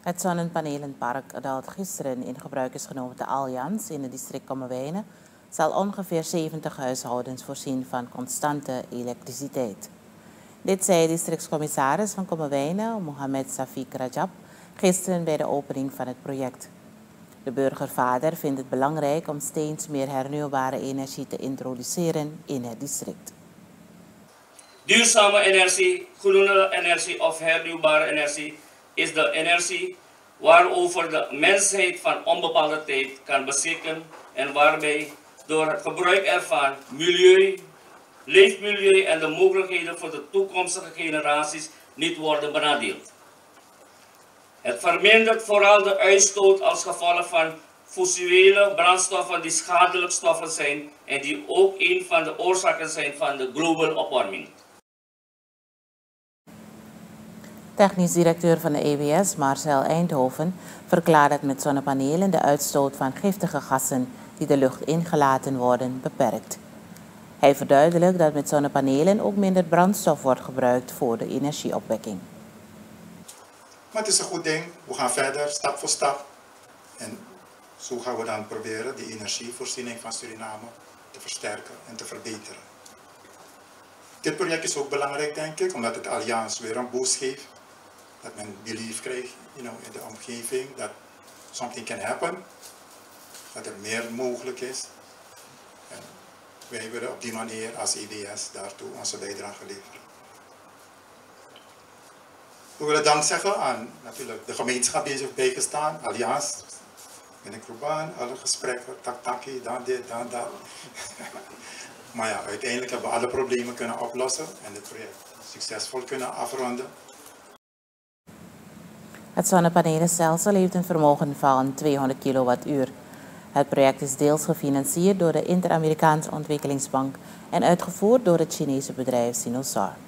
Het zonnepanelenpark dat gisteren in gebruik is genomen te Allianz in het district Kommerwijnen zal ongeveer 70 huishoudens voorzien van constante elektriciteit. Dit zei districtscommissaris van Kommerwijnen, Mohamed Safiq Rajab, gisteren bij de opening van het project. De burgervader vindt het belangrijk om steeds meer hernieuwbare energie te introduceren in het district. Duurzame energie, groene energie of hernieuwbare energie is de energie waarover de mensheid van onbepaalde tijd kan beschikken en waarbij door het gebruik ervan milieu, leefmilieu en de mogelijkheden voor de toekomstige generaties niet worden benadeeld. Het vermindert vooral de uitstoot als gevolg van fossiele brandstoffen die schadelijk stoffen zijn en die ook een van de oorzaken zijn van de global opwarming. Technisch directeur van de EWS, Marcel Eindhoven, verklaart dat met zonnepanelen de uitstoot van giftige gassen die de lucht ingelaten worden beperkt. Hij verduidelijkt dat met zonnepanelen ook minder brandstof wordt gebruikt voor de energieopwekking. Maar het is een goed ding. We gaan verder, stap voor stap. En zo gaan we dan proberen de energievoorziening van Suriname te versterken en te verbeteren. Dit project is ook belangrijk, denk ik, omdat het Allianz weer een boost geeft. Dat men belief krijgt in de omgeving, dat something can happen. Dat er meer mogelijk is. En wij willen op die manier als EWS daartoe onze bijdrage leveren. We willen dank zeggen aan natuurlijk de gemeenschap die is bijgestaan, Allianz, meneer Kroebaan, alle gesprekken, tak-takkie, dan dit, dan dat. Maar ja, uiteindelijk hebben we alle problemen kunnen oplossen en het project succesvol kunnen afronden. Het zonnepanelenstelsel heeft een vermogen van 200 kilowattuur. Het project is deels gefinancierd door de Inter-Amerikaanse Ontwikkelingsbank en uitgevoerd door het Chinese bedrijf Sinosar.